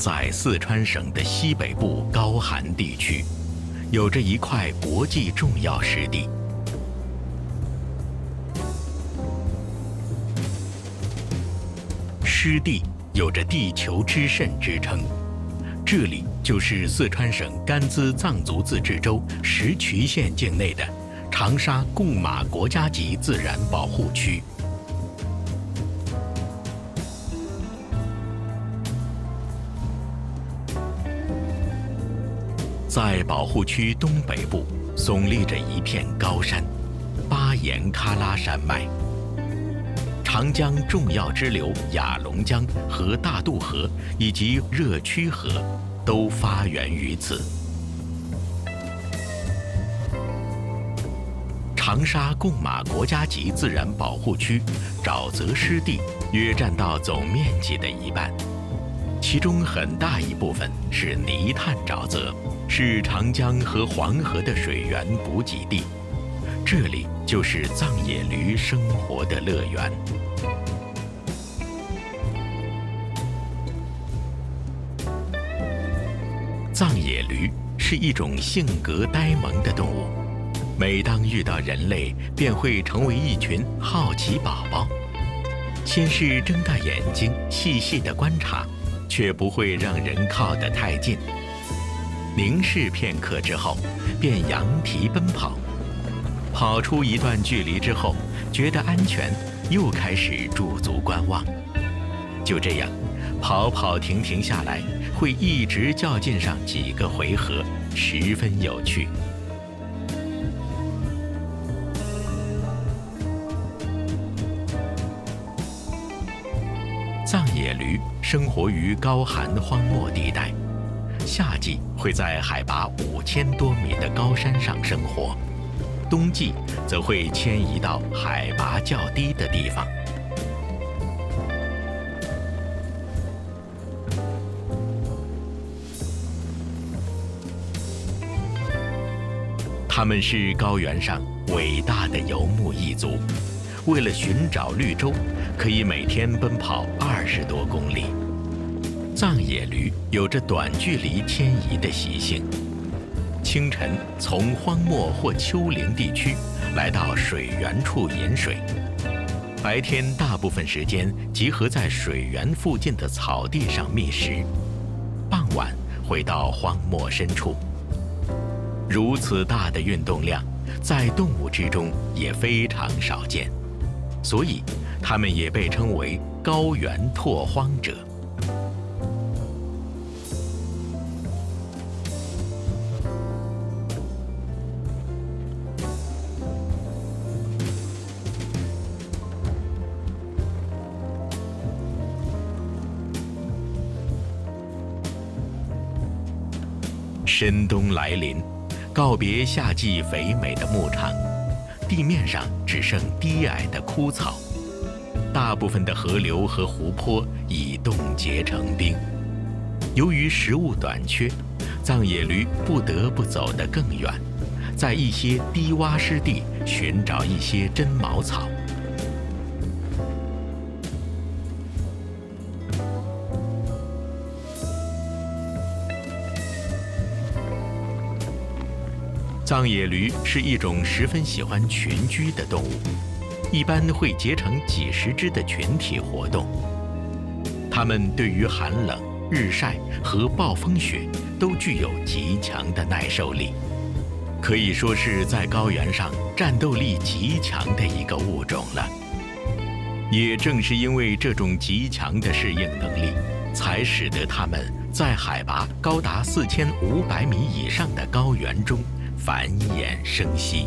在四川省的西北部高寒地区，有着一块国际重要湿地。湿地有着地球之肾之称，这里就是四川省甘孜藏族自治州石渠县境内的长沙贡马国家级自然保护区。在保护区东北部耸立着一片高山——巴颜喀拉山脉。长江重要支流雅砻江和大渡河以及热曲河都发源于此。长沙贡马国家级自然保护区沼泽湿地约占到总面积的一半，其中很大一部分是泥炭沼泽，是长江和黄河的水源补给地。这里就是藏野驴生活的乐园。藏野驴是一种性格呆萌的动物，每当遇到人类，便会成为一群好奇宝宝。先是睁大眼睛细细地观察，却不会让人靠得太近。凝视片刻之后，便扬蹄奔跑。跑出一段距离之后，觉得安全，又开始驻足观望。就这样，跑跑停停下来，会一直较劲上几个回合，十分有趣。藏野驴生活于高寒荒漠地带，夏季会在海拔5000多米的高山上生活，冬季则会迁移到海拔较低的地方。他们是高原上伟大的游牧一族，为了寻找绿洲，可以每天奔跑20多公里。藏野驴有着短距离迁移的习性，清晨从荒漠或丘陵地区来到水源处饮水，白天大部分时间集合在水源附近的草地上觅食，傍晚回到荒漠深处。如此大的运动量，在动物之中也非常少见，所以它们也被称为高原拓荒者。深冬来临，告别夏季肥美的牧场，地面上只剩低矮的枯草，大部分的河流和湖泊已冻结成冰。由于食物短缺，藏野驴不得不走得更远，在一些低洼湿地寻找一些真茅草。藏野驴是一种十分喜欢群居的动物，一般会结成几十只的群体活动。它们对于寒冷、日晒和暴风雪都具有极强的耐受力，可以说是在高原上战斗力极强的一个物种了。也正是因为这种极强的适应能力，才使得它们在海拔高达4500米以上的高原中繁衍生息。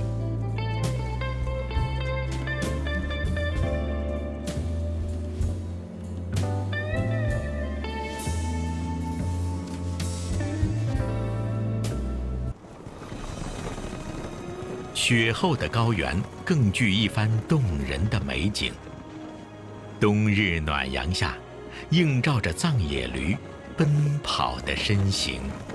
雪后的高原更具一番动人的美景。冬日暖阳下，映照着藏野驴奔跑的身形。